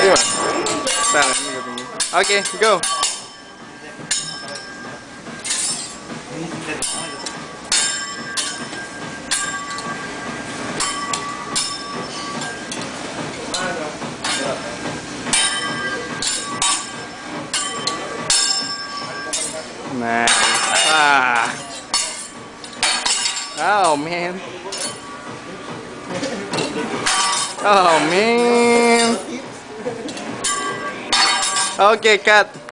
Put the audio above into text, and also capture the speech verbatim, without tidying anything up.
Tadi mas. Salah ini gue. Oke, go. Nice. Ah. Oh man. Oh man. Okay, cut.